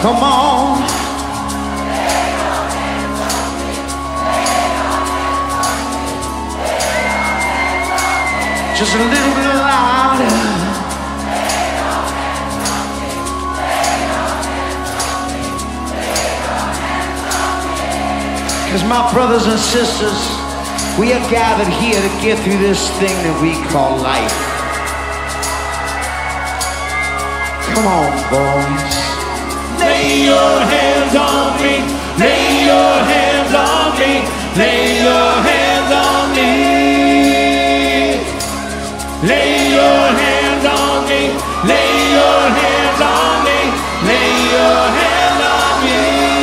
Come on. Just a little bit louder. Because my brothers and sisters, we are gathered here to get through this thing that we call life. Come on, boys. Lay your hands on me. Lay your hands on me. Lay your hands on me. Lay your hands on me. Lay your hands on me. Lay your hands on me.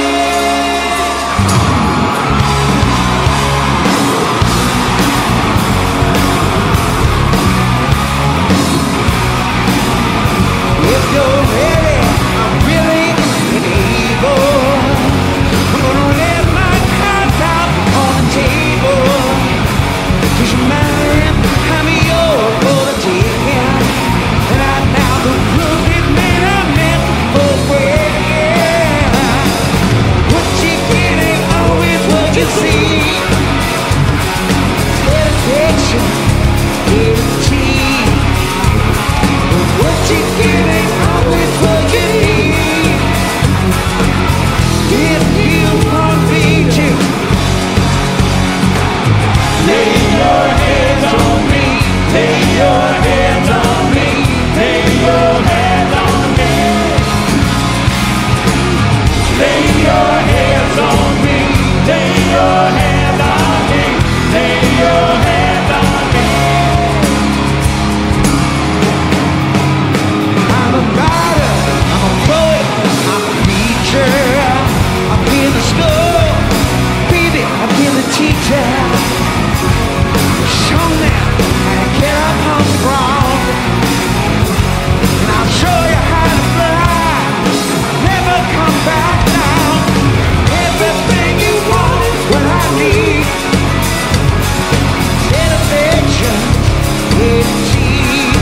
If you're ready, I'm willing and able. I'm gonna lay my cards out on the table. 'Cause you're mine, I'm yours for the taking. And right now the crooked men are meant for breaking. What you get ain't always what you see. Satisfaction, guaranteed. What you get ain't always what you need. If you want me to Lay your hands on me. Lay your hands on me. Lay your hands on me. Lay your hands on me. Lay your hands on me. Lay your hands on me. I'm a writer, I'm a poet, I'm a preacher. I've been to school, baby, I've been the teacher. Show me how to get up on the ground. And I'll show you how to fly, never come back down. Everything you want is what I need. Satisfaction, guaranteed.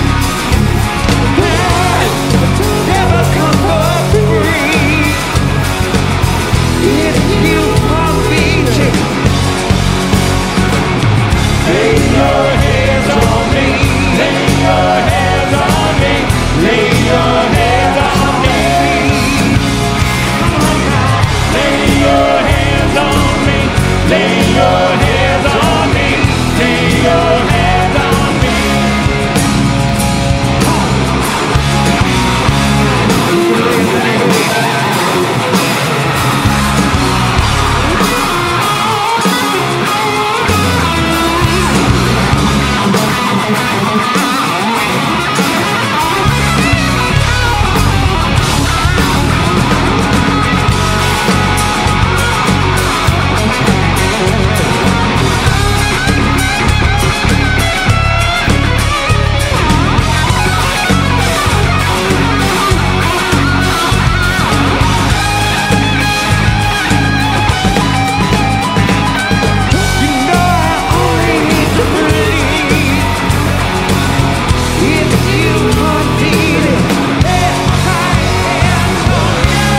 Never come for free. If you want me to Lay your hands on me. Lay your hands on me. Lay your hands on me. Lay your hands on me. Lay your hands on me. Lay your hands on me. You know I only need to breathe. If you want me to lay my hands on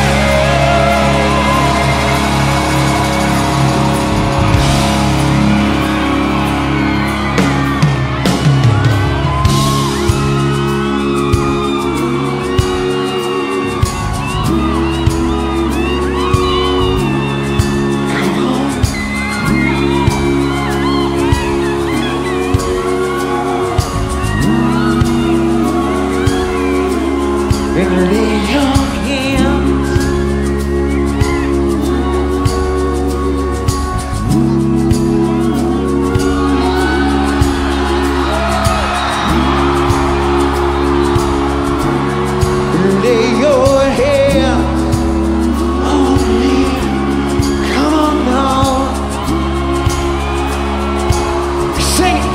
and lay your hands. Lay your hands on me. Come on now. Sing it.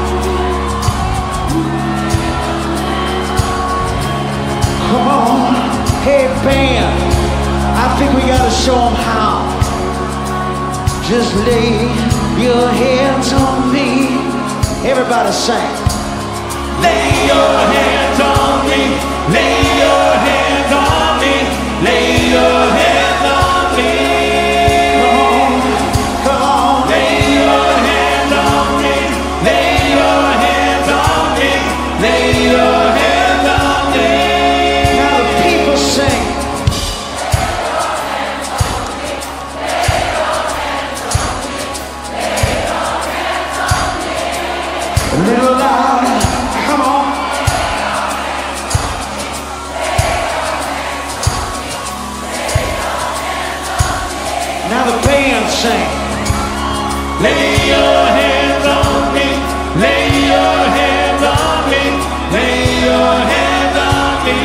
Come on, hey band, I think we gotta show them how. Just lay your hands on me. Everybody sing. Lay your hands on me. Lay your hands on me. Lay your Now the band sing. Lay your hands on me. Lay your hands on me. Lay your hands on me.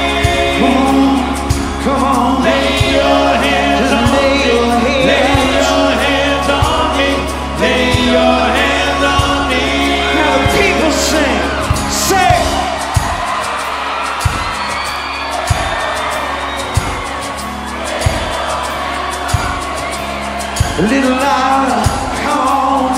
Come on. Lay your hands on me. Lay your hands on me. Lay your hands on me. Now the people sing. Say. A little louder. Come on.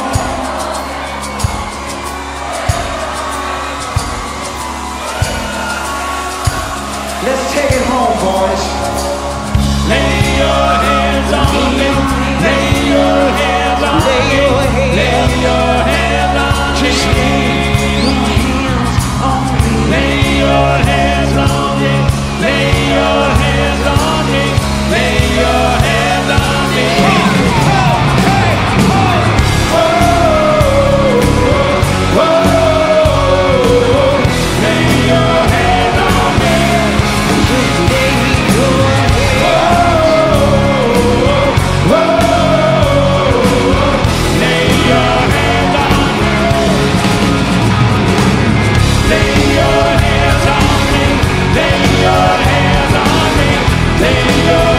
Let's take it home, boys. Lay your hands on me. Lay your hands on me. Lay your hands on me. Just lay your hands on me. Lay your hands on me. Lay your hands on me. Lay your hands on me. Lay your hands on me. Just lay your Lay your hands on me. Lay your hands on me. Lay your hands on me. Lay your